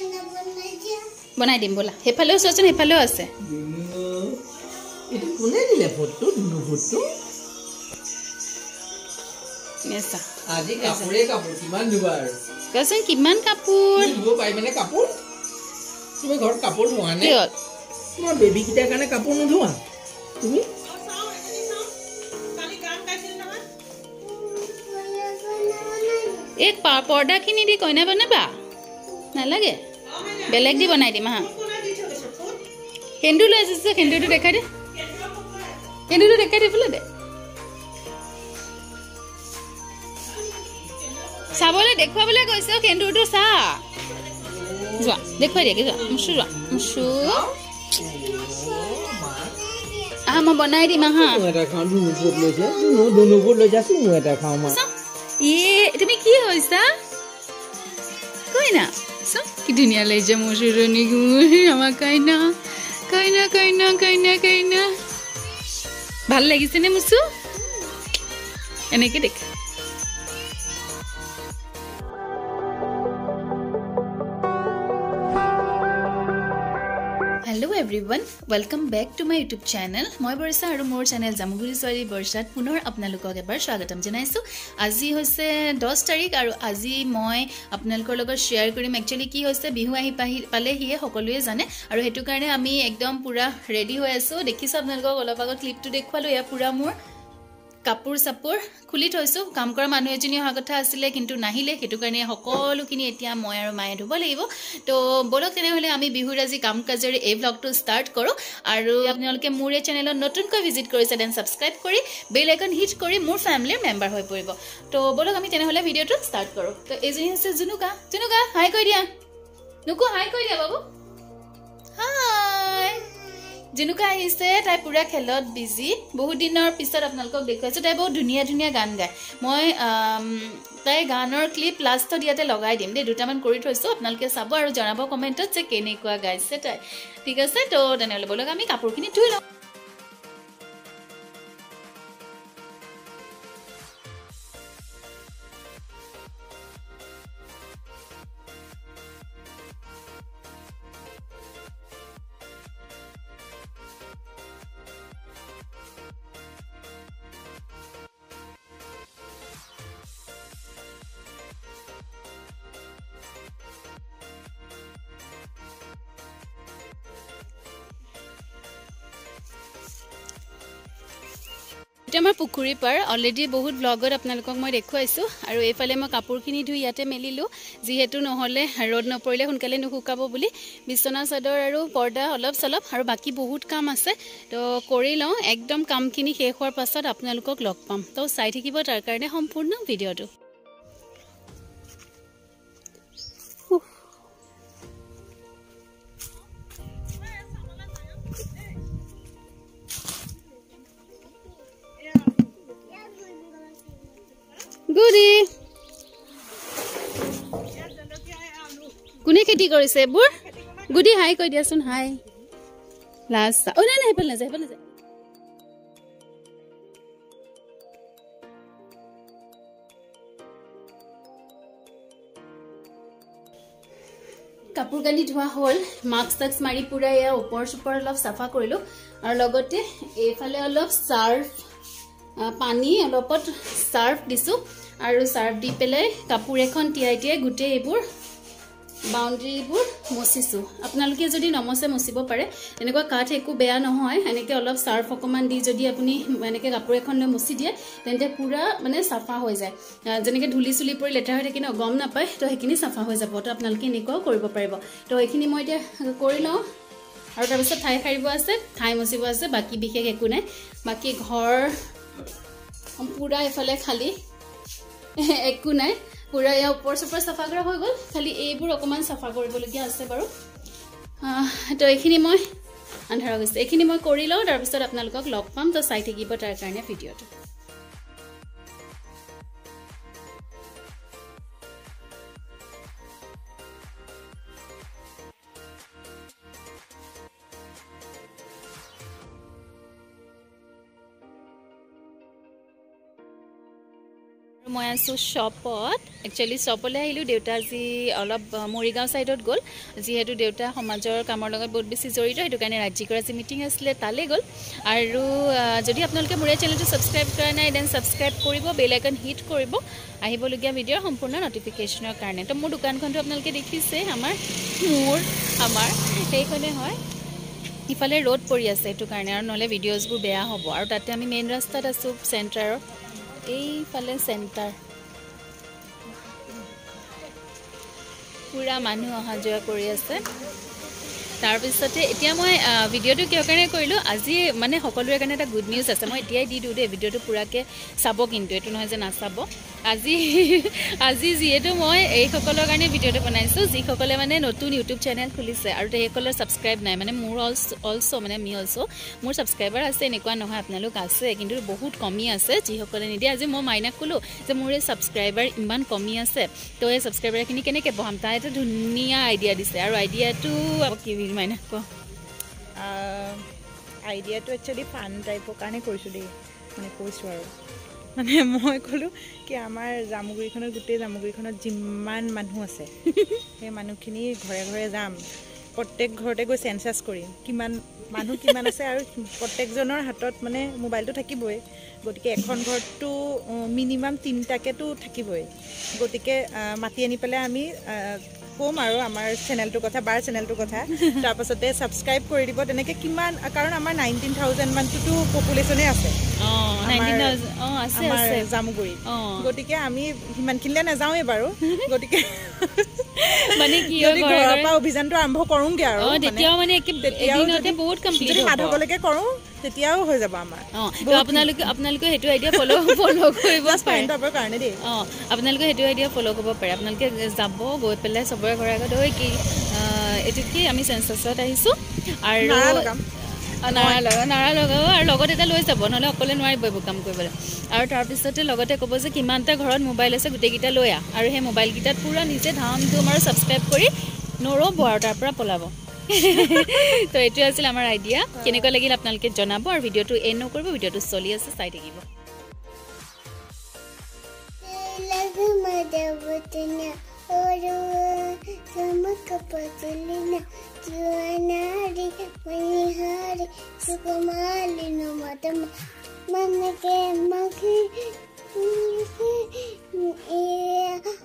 বনাই দিম বলা হেফালেও চোৱাচোন হেফালেও আছে এটা কোনে দিলে ফটো ধুনু ফটো নেসা আজি কাপোৰ কিমান দিব আৰু কচোন কিমান কাপোৰ দিব পাই মানে কাপোৰ তুমি ঘৰত কাপোৰ ধোৱা নে তোমাৰ বেবি কিটাৰ কাৰণে কাপোৰ নধোৱা তুমি एक पर्दा खिनि दी कइना बनाबा नालागे बेलेग दी बनाई दिम हा केंदु লৈ আছে केंदुটো দেখাই দে केंदुটো দেখাই দে বলে দे সাবলে দেখুৱাবলে কৈছে केंदुটো সা যোৱা দেখুৱাই দে যোৱা মুসু মই বনাই দিম হা এটা খাও দুনু ফুট লৈ যাছো মই এটা খাও মা ये তুমি কি হইছা কইনা সো কি দুনিয়া লৈ যে মসুরনি গুই আমার কইনা কইনা কইনা কইনা কইনা ভাল লাগিছে নে মুসু এনেকে দেখ hello everyone welcome back to my YouTube channel मैं बर्षा और मोर चैनल जामुगुरी स्वारी बर्षात पुनर आपनालोকক एबार स्वागतम जनाइছো আজি হৈছে 10 तारिख और আজি মই आपनालोকৰ লগত शेयर কৰিম एक्चुअली কি হৈছে বিহু আহি পালে হিয়ে সকলোৱে জানে আৰু হেতু কাৰণে আমি একদম পুৰা ৰেডি হৈ আছো দেখিছো आपनालोকক অলপ আগত ক্লিপটো দেখুৱালো ইয়া পুৰা মোৰ কাপোৰ সাপুৰ খুলি থৈছো কাম কৰা মানুহ এজনী অহা কথা আছিল কিন্তু নাহিলে হেতু কাৰণে সকলোখিনি এতিয়া মই আৰু মায়ে ধুব লাগিব তো বলক তেনে হলে আমি বিহুৰ আজি কাম কাজৰে এই ব্লগটো ষ্টাৰ্ট কৰো আৰু আপোনালোকে মোৰ এই চেনেলত নতুনকৈ ভিজিট কৰিছে দেন সাবস্ক্ৰাইব কৰি বেল আইকন হিট কৰি মোৰ ফ্যামিলিৰ মেম্বাৰ হৈ পৰিব তো বলক আমি তেনে হলে ভিডিওটো ষ্টাৰ্ট কৰো তো এজনী আছে জুনুকা হাই কৈ দিয়া নুকু হাই কৈ দিয়া বাবু হাই जिनुका आइसे ताई पूरा खेलत बिजी बहुत दिनर पिছত आपनालोকক देखुवाइছো ताई बहुत धुनिया धुनिया गान गाय মই ताई गाনৰ ক্লিপ লাষ্টত ইয়াতে লগাই দিম দে দুটামান কৰি থৈছো आपनालोকে চাব আৰু জনাব কমেন্টত যে কেনেকুৱা গাইছে তাই ঠিক আছে তো তেনেহলে বলক আমি কাপোৰখিনি ধুই লওঁ আমাৰ পুখুৰী পাৰ অলৰেডি বহুত ব্লগত আপোনালোকক মই দেখুৱাইছো আৰু এইফালে মই কাপোৰখিনি ধুই ইয়াতে মেলিলো যিহেতু নহলে ৰদ নপৰিলে সোনকালে নুশুকাব বুলি বিছনা চাদৰ আৰু পৰ্দা অলপ চলপ আৰু বাকি বহুত কাম আছে তো কৰি লওঁ একদম কামখিনি শেষ হোৱাৰ পাছত আপোনালোকক লগ পাম তো চাই থাকিব তাৰ কাৰণে সম্পূৰ্ণ ভিডিওটো गुडी कोने खेती কৰিছে বুৰ গুডি হাই কৈ দিয়াচোন হাই লাষ্ট ও নাই নাই হেপল না যায় কাপোৰ কানি ধোৱা হ'ল মাস্ক টাক্স মাৰি পুৰা এয়া ওপৰ সুপৰ অলপ সাফা কৰিলো আৰু লগতে এইফালে অলপ সাৰ্ফ পানী অলপত সাৰ্ফ দিছো আৰু সাৰ্ফ দি পেলাই কাপোৰ এখন টিয়াই গুটে এইবোৰ বাউন্ডাৰীবোৰ মচিছো আপোনালোকে যদি নমছে মচিব পাৰে এনেকুৱা কাঠ একো বেয়া নহয় এনেকে অলপ সাৰ্ফ অকমান দি যদি আপুনি এনেকে কাপোৰ এখন লৈ মচি দিয়ে তেন্তে পুৰা মানে সাফা হৈ যায় যেনেকে ধুলি চুলি পৰি লেতেৰা হৈ থাকিনে গম নাপায় তো হেখিনি সাফা হৈ যাব তো আপোনালোকে এনেকুৱা কৰিব পাৰিব তো এইখিনি মই এতিয়া কৰি লওঁ আৰু তাৰ পিছত ঠাই খাৰিব আছে ঠাই মচিব আছে বাকি বিশেষ একো নাই বাকি ঘৰ पूरा इफाले खाली एकु নাই पूरा या ऊपर सुपर सफा करा হৈ গল খালি এইবোৰ অকমান সফা কৰিবলগিয়া আছে বাৰু তো এইখিনি মই আন্ধাৰ গৈছে এইখিনি মই কৰি লওঁ তাৰ পিছত আপোনালোকক লগ পাম তো চাই থাকিব তাৰ কাৰণে ভিডিওটো মই আছোঁ শ্বপত। একচুৱেলি শ্বপলৈ আহিলোঁ, দেউতা আজি অলপ মৰিগাঁও ছাইডত গ'ল, যিহেতু দেউতা সমাজৰ কামৰ লগত বহুত বেছি জড়িত, সেইটো কাৰণে ৰাজ্যিকৰ আজি মিটিং আছিলে, তালৈ গ'ল। আৰু যদি আপোনালোকে মোৰ এই চেনেলটো ছাবস্ক্ৰাইব কৰা নাই দেন ছাবস্ক্ৰাইব কৰিব, বেল আইকন হিট কৰিব আহিবলগীয়া ভিডিঅ'ৰ সম্পূৰ্ণ নটিফিকেশ্যনৰ কাৰণে। তো মোৰ দোকানখনটো আপোনালোকে দেখিছে, আমাৰ সেইখনে হয়। ইফালে ৰ'দ পৰি আছে, সেইটো কাৰণে, আৰু নহ'লে ভিডিঅ'জবোৰ বেয়া হ'ব। আৰু তাতে আমি মেইন ৰাস্তাত আছোঁ চেণ্টাৰৰ, এইফালে চেণ্টাৰ পুৰা মানুহ অহা যোৱা কৰি আছে। তাৰপিছতে এতিয়া মই ভিডিঅ'টো কিয় কাৰণে কৰিলোঁ, আজি মানে সকলোৰে কাৰণে এটা গুড নিউজ আছে। মই এতিয়াই দি দিওঁ দেই, ভিডিঅ'টো পূৰাকৈ চাব, কিন্তু এইটো নহয় যে নাচাব। আজি যিহেতু মই এইসকলৰ কাৰণে ভিডিঅ'টো বনাইছোঁ, যিসকলে মানে নতুন ইউটিউব চেনেল খুলিছে আৰু সেইসকলৰ ছাবস্ক্ৰাইব নাই, মানে মোৰ মোৰ ছাবস্ক্ৰাইবাৰ আছে, এনেকুৱা নহয়, আপোনালোক আছে, কিন্তু বহুত কমি আছে যিসকলে নিদিয়ে। আজি মই মাইনাক ক'লোঁ যে মোৰ এই ছাবস্ক্ৰাইবাৰ ইমান কমি আছে, তো এই ছাবস্ক্ৰাইবাৰখিনি কেনেকৈ বঢ়াম, তাই এটা ধুনীয়া আইডিয়া দিছে। আৰু আইডিয়াটো কি মাইনাক কওঁ, আইডিয়াটো একচুৱেলি ফান টাইপৰ কাৰণে কৰিছোঁ দেই, মানে কৈছোঁ আৰু মানে মই ক'লোঁ কি আমাৰ জামুগুৰিখনত, গোটেই জামুগুৰিখনত যিমান মানুহ আছে সেই মানুহখিনি ঘৰে ঘৰে যাম, প্ৰত্যেক ঘৰতে গৈ চেনচাছ কৰিম, মানুহ কিমান আছে, আৰু প্ৰত্যেকজনৰ হাতত মানে মোবাইলটো থাকিবই। গতিকে এখন ঘৰতটো মিনিমাম 3টাকেতো থাকিবই। গতিকে মাতি আনি পেলাই আমি ক'ম আৰু আমাৰ চেনেলটোৰ কথা, বাৰ চেনেলটোৰ কথা, তাৰপাছতে ছাবস্ক্ৰাইব কৰি দিব। তেনেকৈ কিমান, কাৰণ আমাৰ 19,000 মানটোতো পপুলেশ্যনে আছে আমাৰ জামুগুৰিত। গতিকে আমি সিমানখিনিলৈ নাযাওঁৱেই বাৰু। গতিকে মানে কি ঘৰৰ পৰা অভিযানটো আৰম্ভ কৰোঁগৈ আৰু যদি মাধৱলৈকে কৰোঁ তেতিয়াও হৈ যাব আমাৰ। আপোনালোকে সেইটো আইডিয়া ফ'ল' কৰিব কাৰণে দেই। আপোনালোকে সেইটো আইডিয়া ফ'ল' কৰিব পাৰে। আপোনালোকে যাব, গৈ পেলাই চবৰে ঘৰে আগত কি এইটো কি আমি চেঞ্চাছত আহিছোঁ আৰু নাৰা লগাব, আৰু লগত এটা লৈ যাব, নহ'লে অকলে নোৱাৰিব এইবোৰ কাম কৰিবলৈ। আৰু তাৰপিছতে লগতে ক'ব যে কিমানটা ঘৰত মোবাইল আছে গোটেইকেইটা লৈ আহ, আৰু সেই মোবাইলকেইটাত পূৰা নিজে ধাম ধুম আৰু ছাবস্ক্ৰাইব কৰি নৰ'ব আৰু তাৰ পৰা পলাব। তো এইটোৱে আছিল আমাৰ আইডিয়া। কেনেকুৱা লাগিল আপোনালোকে জনাব, আৰু ভিডিঅ'টো এণ্ড নকৰিব, ভিডিঅ'টো চলি আছে, চাই থাকিব। मन के मखी